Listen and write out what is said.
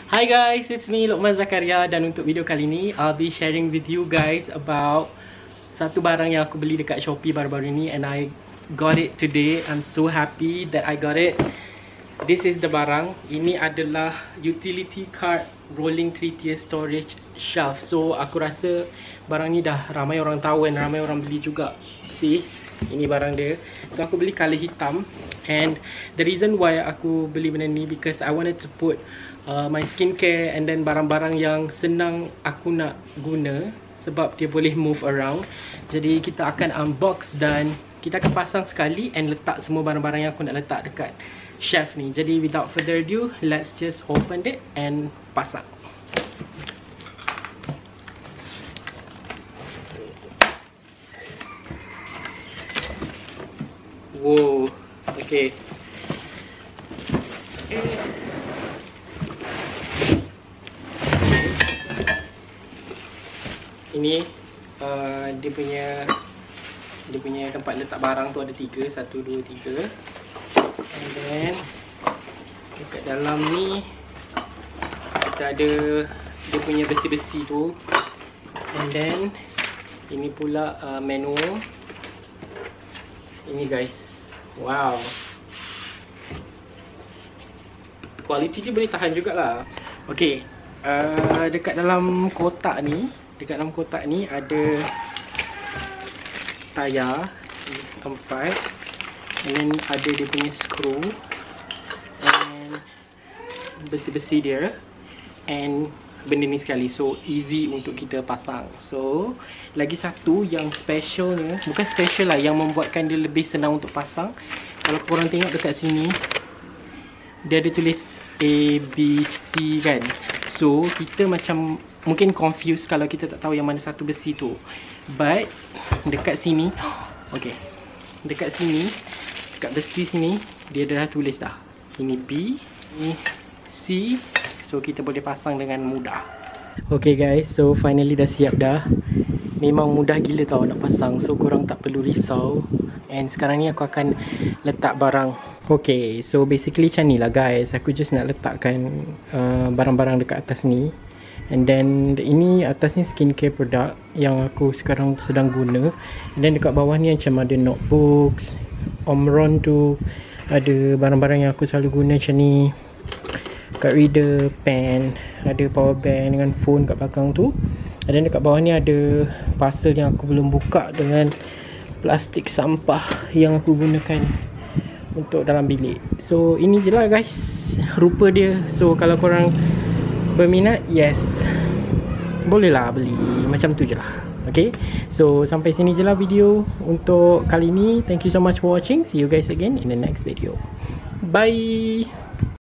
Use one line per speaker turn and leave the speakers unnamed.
Hi guys, it's me Luqman Zakaria, dan untuk video kali ni I'll be sharing with you guys about satu barang yang aku beli dekat Shopee baru-baru ni, and I got it today. I'm so happy that I got it. This is the barang. Ini adalah utility cart rolling 3-tier storage shelf. So aku rasa barang ni dah ramai orang tahu dan ramai orang beli juga. See, ini barang dia. So aku beli color hitam, and the reason why aku beli benda ni because I wanted to put my skincare and then barang-barang yang senang aku nak guna sebab dia boleh move around. Jadi kita akan unbox dan kita akan pasang sekali and letak semua barang-barang yang aku nak letak dekat shelf ni. Jadi without further ado, let's just open it and pasang. Wow, okay. Ini dia punya tempat letak barang tu ada 3, 1, 2, 3. And then dekat dalam ni kita ada dia punya besi-besi tu. And then ini pula manual. Ini guys, wow, kualiti dia boleh tahan jugalah. Okay, dekat dalam kotak ni ada tayar 4, and then ada dia punya screw and besi-besi dia and benda ni sekali, so easy untuk kita pasang. So lagi satu yang specialnya, bukan special lah, yang membuatkan dia lebih senang untuk pasang. Kalau korang tengok dekat sini, dia ada tulis ABC kan. So kita macam mungkin confused kalau kita tak tahu yang mana satu besi tu. But dekat sini, okay, dekat sini, dekat besi sini dia dah tulis dah. Ini B, ini C. So kita boleh pasang dengan mudah. Okay guys, so finally dah siap dah. Memang mudah gila tau nak pasang, so korang tak perlu risau. And sekarang ni aku akan letak barang. Okay, so basically macam ni lah guys. Aku just nak letakkan barang-barang dekat atas ni. And then ini atas ni skincare product yang aku sekarang sedang guna. And then dekat bawah ni macam ada notebooks, Omron tu, ada barang-barang yang aku selalu guna macam ni, card reader, pen, ada power bank dengan phone kat belakang tu. And then dekat bawah ni ada parcel yang aku belum buka dengan plastik sampah yang aku gunakan untuk dalam bilik. So ini je lah guys rupa dia. So kalau korang berminat, yes, bolehlah beli macam tu je lah. Okay, so sampai sini je lah video untuk kali ni. Thank you so much for watching. See you guys again in the next video. Bye.